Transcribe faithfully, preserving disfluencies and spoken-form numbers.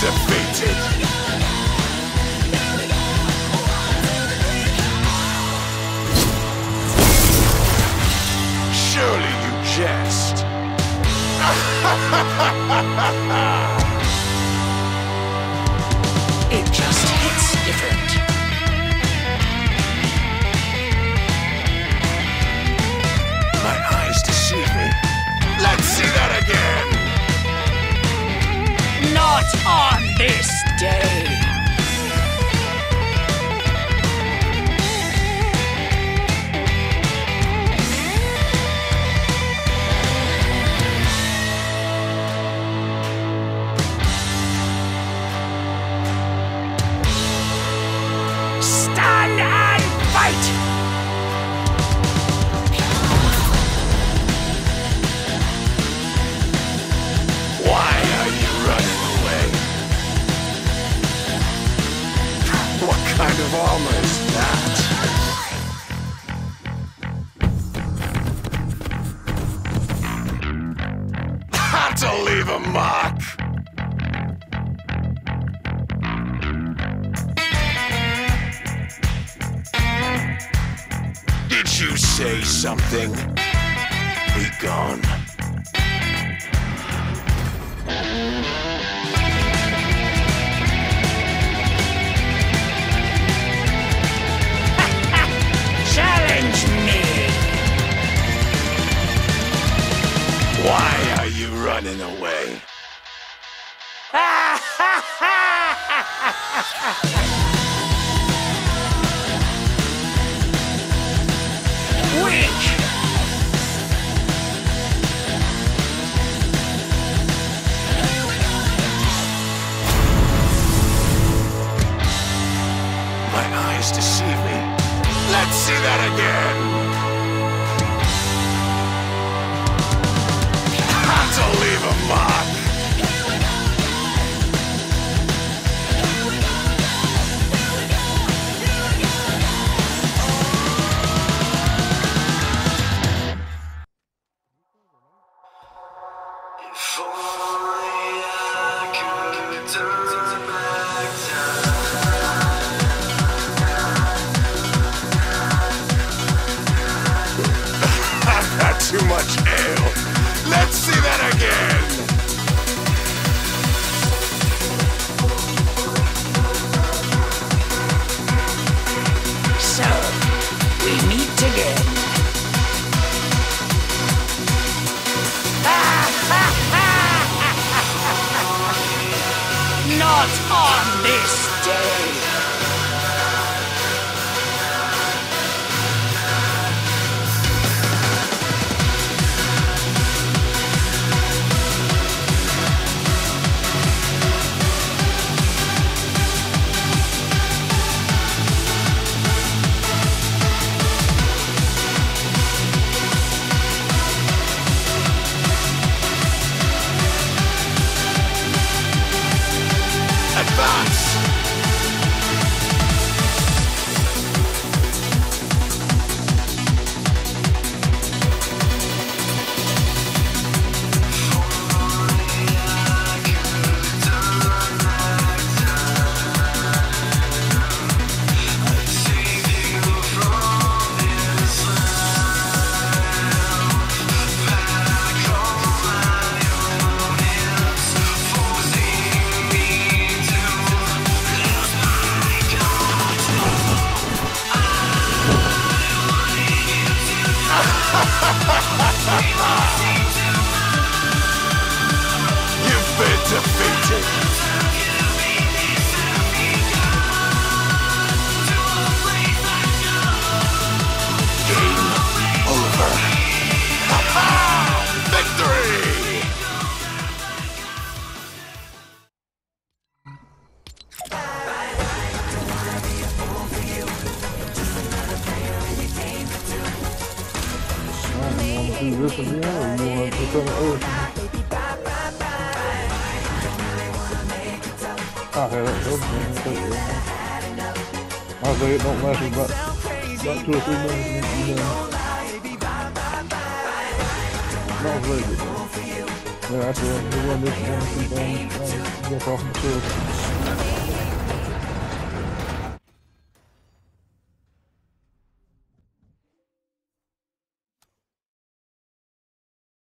defeated. Surely you jest. It just hits different. My eyes deceive me. Let's see that again. Not on this day. Stand and fight! Why are you running away? What kind of armor is that? Had to leave a mark. Did you say something? Be gone. Challenge me! Why are you running away? Weak! My eyes deceive me. Let's see that again. Had to leave a mark. I've had too much ale. Let's see that again. So, we meet again. Not on this day. Advance. You've been defeated. Game over. Ha-ha! Victory! Do this again, or you want to become an ocean? I'll have it. I'll say it don't last about, about two or three minutes. And then, not very good. Yeah, that's right. They run this one, two things, uh, jump off the cliff.